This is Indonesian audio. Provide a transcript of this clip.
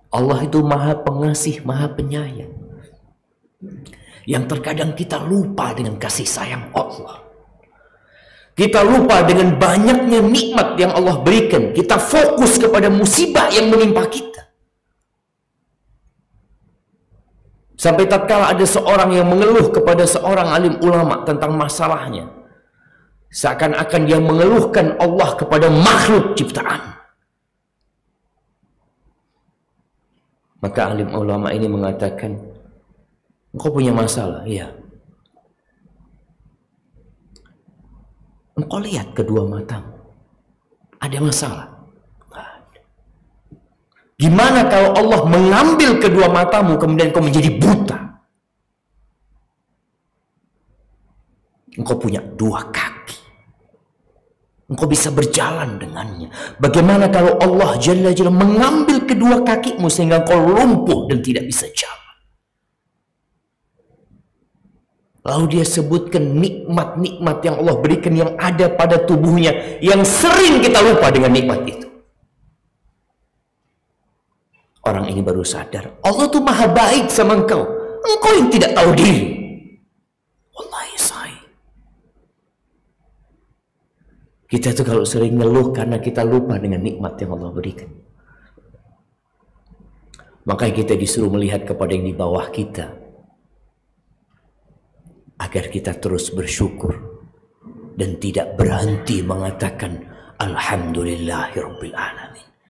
Allah itu maha pengasih, maha penyayang. Yang terkadang kita lupa dengan kasih sayang Allah. Kita lupa dengan banyaknya nikmat yang Allah berikan. Kita fokus kepada musibah yang menimpa kita. Sampai tatkala ada seorang yang mengeluh kepada seorang alim ulama tentang masalahnya, seakan-akan dia mengeluhkan Allah kepada makhluk ciptaan. Maka alim ulama ini mengatakan, engkau punya masalah? Iya. Engkau lihat kedua matamu, ada masalah? Gimana kalau Allah mengambil kedua matamu kemudian kau menjadi buta? Engkau punya dua kaki, engkau bisa berjalan dengannya. Bagaimana kalau Allah Jalla Jalla mengambil kedua kakimu sehingga engkau lumpuh dan tidak bisa jalan? Lalu dia sebutkan nikmat-nikmat yang Allah berikan yang ada pada tubuhnya, yang sering kita lupa dengan nikmat itu. Orang ini baru sadar, Allah tuh maha baik sama engkau. Engkau yang tidak tahu diri. Wallahi say. Kita tuh kalau sering ngeluh karena kita lupa dengan nikmat yang Allah berikan. Makanya kita disuruh melihat kepada yang di bawah kita, agar kita terus bersyukur dan tidak berhenti mengatakan Alhamdulillahirabbil alamin.